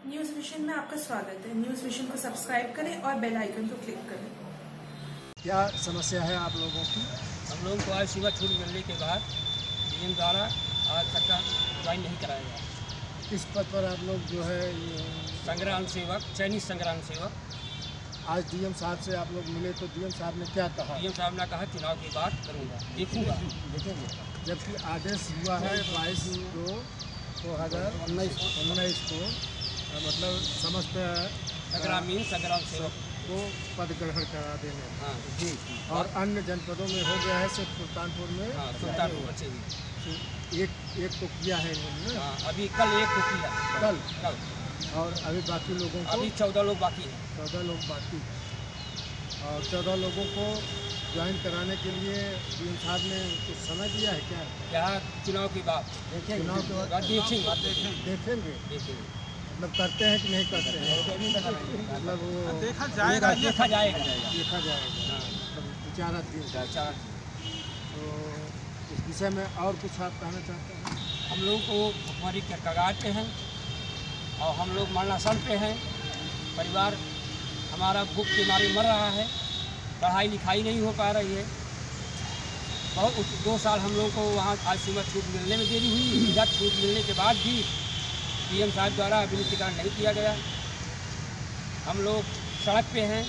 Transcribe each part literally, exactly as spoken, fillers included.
News vision में आपका स्वागत है। न्यूज विजन को सब्सक्राइब करें और बेल आइकन को क्लिक करें। क्या समस्या है आप लोगों की? हम लोगों को आज सुबह छूट मिलने के बाद डीएम द्वारा आज तक का ज्वाइन नहीं कराया गया। किस पद पर आप लोग जो है ये संग्राम सेवक, चयनित संग्राम सेवक। आज डीएम साहब से आप लोग मिले तो डीएम साहब ने क्या कहा? डीएम साहब ने कहा चुनाव की बात करूँगा, देखूँगा, देखेंगे। जबकि आदेश हुआ है बाईस दो दो हज़ार उन्नीस उन्नीस को मतलब समस्त ग्रामीण संग्राम सेवक को पद ग्रहण करा देने। हाँ जी। और अन्य जनपदों में हो गया है, सिर्फ सुल्तानपुर में हाँ सुल्तानपुर अच्छे भी एक एक को किया है इन्होंने। हाँ अभी कल एक को किया, कल कल और अभी बाकी लोगों को अभी चौदह लोग बाकी हैं। चौदह लोग बाकी और चौदह लोगों को ज्वाइन कराने के लिए डीएम साहब ने कुछ समय दिया है क्या? क्या चुनाव की बात देखेंगे, चुनाव के बाद देखेंगे देखेंगे देखेंगे मतलब करते हैं कि नहीं करते हैं, मतलब वो देखा जाएगा देखा जाएगा देखा जाएगा मतलब विचाराधीन। तो इस विषय में और कुछ आप कहना चाहते हैं? हम लोग को भुखमरी के कगार पे हैं और हम लोग मरणासन पे हैं। परिवार हमारा भूख के मारे मर रहा है, पढ़ाई लिखाई नहीं हो पा रही है। बहुत दो साल हम लोग को वहाँ आज सीमा छूट मिलने में देरी हुई। इधर छूट मिलने के बाद भी डीएम साहब द्वारा विनिष्टीकरण नहीं किया गया। हम लोग सड़क पे हैं।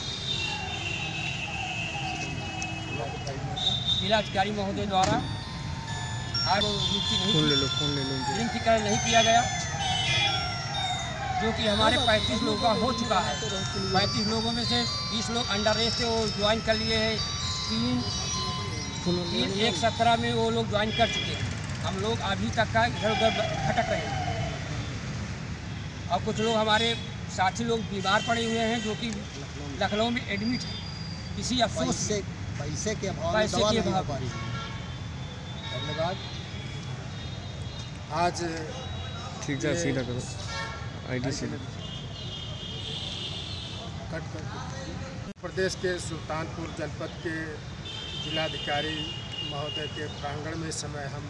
जिलाधिकारी महोदय द्वारा आज विनिष्टीकरण नहीं किया गया, जो कि हमारे पैंतीस लोगों का हो चुका है। पैंतीस लोगों में से बीस लोग अंडर एज थे, वो ज्वाइन कर लिए हैं। तीन तीन एक सत्रह में वो लोग ज्वाइन कर चुके हैं। हम लोग अभी तक का इधर उधर भटक रहे हैं और कुछ लोग हमारे साथी लोग बीमार पड़े हुए हैं, जो कि लखनऊ में एडमिट है इसी अफसोस से, पैसे के अभाव पैसे के अभाव। धन्यवाद। आज ठीक है, सीधा करो आईडी से कट कर। प्रदेश के सुल्तानपुर जनपद के जिलाधिकारी महोदय के प्रांगण में इस समय हम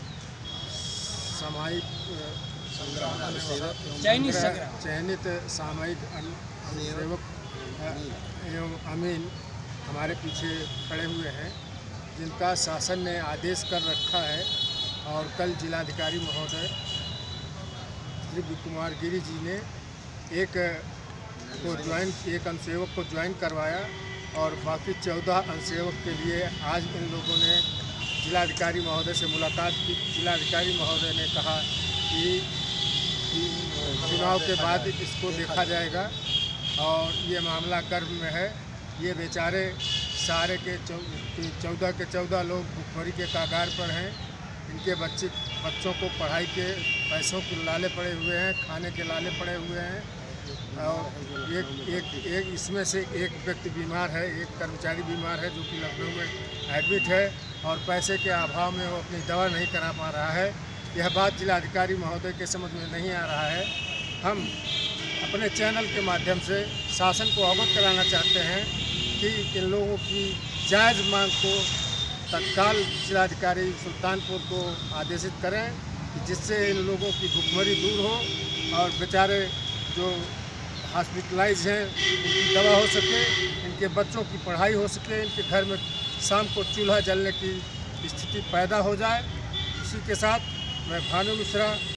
सामायिक चयनित चयनित सामयिक सेवक एवं अमीन हमारे पीछे खड़े हुए हैं, जिनका शासन ने आदेश कर रखा है। और कल जिलाधिकारी महोदय श्री विक्रम कुमार गिरी जी ने एक को ज्वाइन एक अनुसेवक को ज्वाइन करवाया और बाकी चौदह अनुसेवक के लिए आज इन लोगों ने जिलाधिकारी महोदय से मुलाकात की। जिलाधिकारी महोदय ने कहा कि चुनाव के बाद इसको देखा जाएगा और ये मामला गर्भ में है। ये बेचारे सारे के चौदह के चौदह लोग भुखमरी के कगार पर हैं। इनके बच्चे बच्चों को पढ़ाई के पैसों के लाले पड़े हुए हैं, खाने के लाले पड़े हुए हैं। और एक एक एक इसमें से एक व्यक्ति बीमार है, एक कर्मचारी बीमार है, जो कि लखनऊ में एडमिट है और पैसे के अभाव में वो अपनी दवा नहीं करा पा रहा है। यह बात जिलाधिकारी महोदय के समझ में नहीं आ रहा है। हम अपने चैनल के माध्यम से शासन को अवगत कराना चाहते हैं कि इन लोगों की जायज़ मांग को तत्काल जिलाधिकारी सुल्तानपुर को आदेशित करें, जिससे इन लोगों की भुखमरी दूर हो और बेचारे जो हॉस्पिटलाइज हैं उनकी दवा हो सके, इनके बच्चों की पढ़ाई हो सके, इनके घर में शाम को चूल्हा जलने की स्थिति पैदा हो जाए। इसी के साथ मैं भानु मिश्रा